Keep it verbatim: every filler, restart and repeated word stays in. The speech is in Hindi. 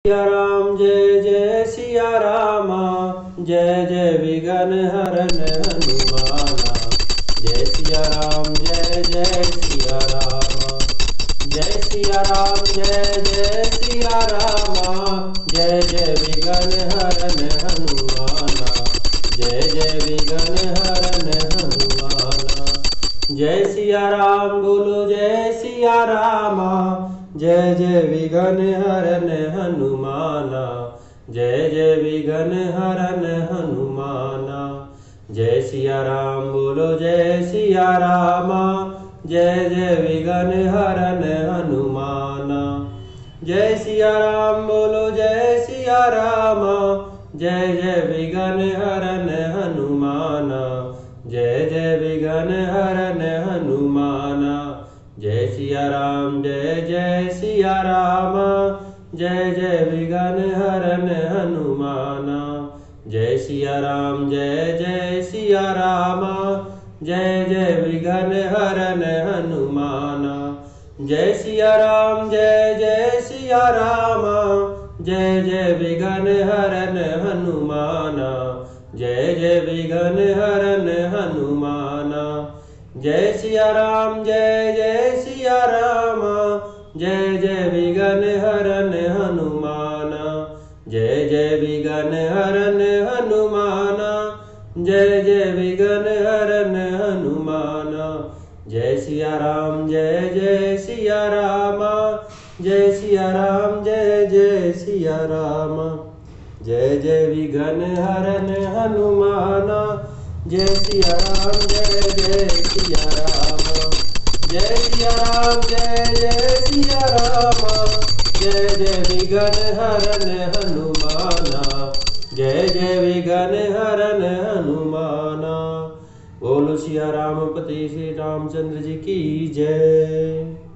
सिया राम जय जय सिया राम, जय जय विघ्न हरन हनुमाना। जय सिया राम जय जय सिया राम, जय सिया राम जय जय सिया राम, जय जय विघ्न हरन हनुमाना। जय जय विघ्न हरन हनुमाना। जय सिया राम बोलो जय सिया राम, जय जय विघ्न हरन हनुमाना। जय जय विघ्न हरन हनुमाना। जय सिया राम बोलो जय सिया राम, जय जय विघ्न हरन हनुमाना। जय सिया राम बोलो जय सिया राम, जय जय विघ्न हरन हनुमाना। जय जय विघ्न हरन हनुमाना। जय सिया राम जय जय सिया राम, जय जय विघ्न हरन हनुमाना। जय सिया राम जय जय सिया राम, जय जय विघ्न हरन हनुमाना। जय सिया राम जय जय सिया राम, जय जय विघ्न हरन हनुमाना। जय जय विघ्न हरन हनुमाना। जय सिया राम जय जय सिया राम, जय जय विघ्न हरन हनुमाना। जय जय विघ्न हरन हनुमाना। जय जय विघ्न हरन हनुमाना। जय सिया राम जय जय सिया राम, जय सिया राम जय जय सिया राम। जय जय विघ्न हरन हनुमाना। जय सिया राम जय जय सिया राम। जय सिया राम जय जय सिया राम, जय जय विघ्न हरन हनुमाना। जय जय विघ्न हरन हनुमाना। बोलो सिया राम पति श्री रामचंद्र जी की जय।